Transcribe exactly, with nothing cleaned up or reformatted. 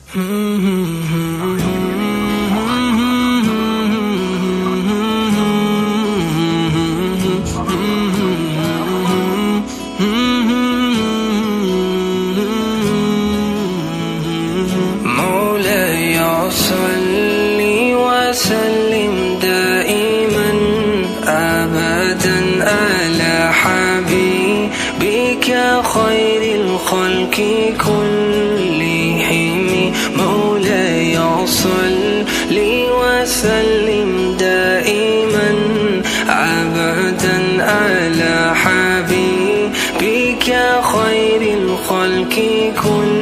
مولاي صل وسلم دائما أبدا على حبيبك خير الخلق كلهم. مولاي صل وسلم دائما أبدا على حبيبك خير الخلق كلهم.